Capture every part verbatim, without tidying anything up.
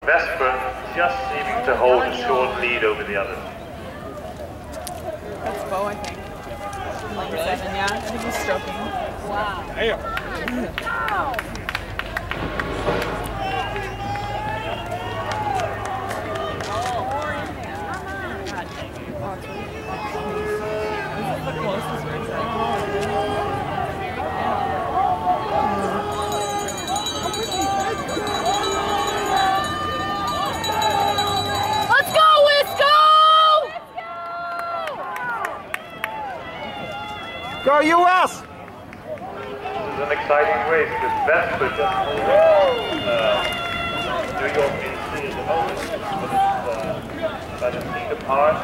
Vesper just seeming to hold a short lead over the others. That's Bo, I think. Like seven, yeah. I think he's stroking. Wow. Damn. Wow. This is the closest race I Go U S! This is an exciting race because Vesper just moved uh, New York N C at the moment, but it's uh, about a seat apart.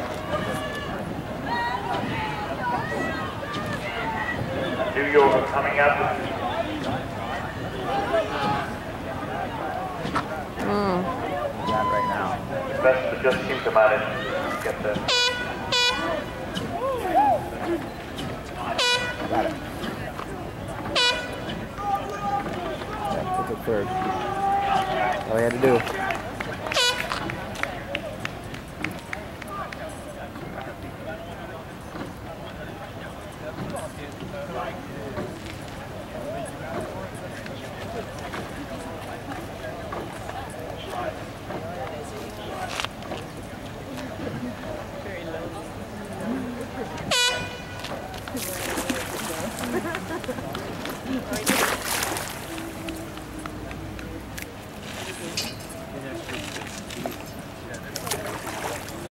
New York are coming up. Mm. Not right now. Vesper just seemed to manage to get there. Got it. Yeah, took it third. All he had to do. Very low.